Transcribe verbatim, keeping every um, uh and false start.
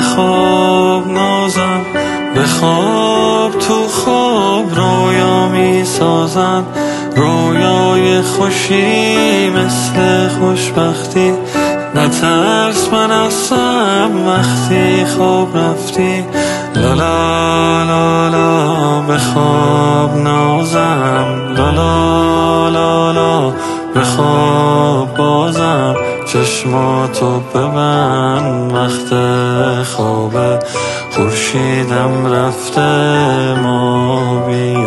خواب نازم، به خواب تو خواب رویا می سازن، رویای خوشی مثل خوشبختی. نترس من هستم وقتی خواب رفتی. لالا لالا به خواب نازم، لالا لالا به خواب بازم. چشماتو ببند وقت خوابه، خورشیدم رفته ما بی